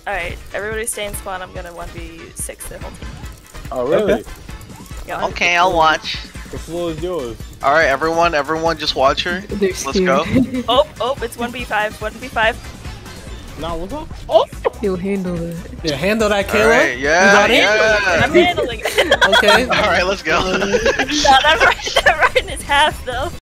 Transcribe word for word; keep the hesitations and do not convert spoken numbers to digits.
Alright, everybody stay in spawn. I'm gonna one v six the whole team. Oh, really? Okay. Yeah. Okay, I'll watch. The floor is yours. Alright, everyone, everyone just watch her. They're Let's go. Oh, oh, it's one v five. one v five. Nah, what's up? Oh! He'll handle it. Yeah, handle that, Kayla. Alright, yeah, You got it? yeah. I'm handling it. Okay. Alright, let's go. No, that right, that right is half though.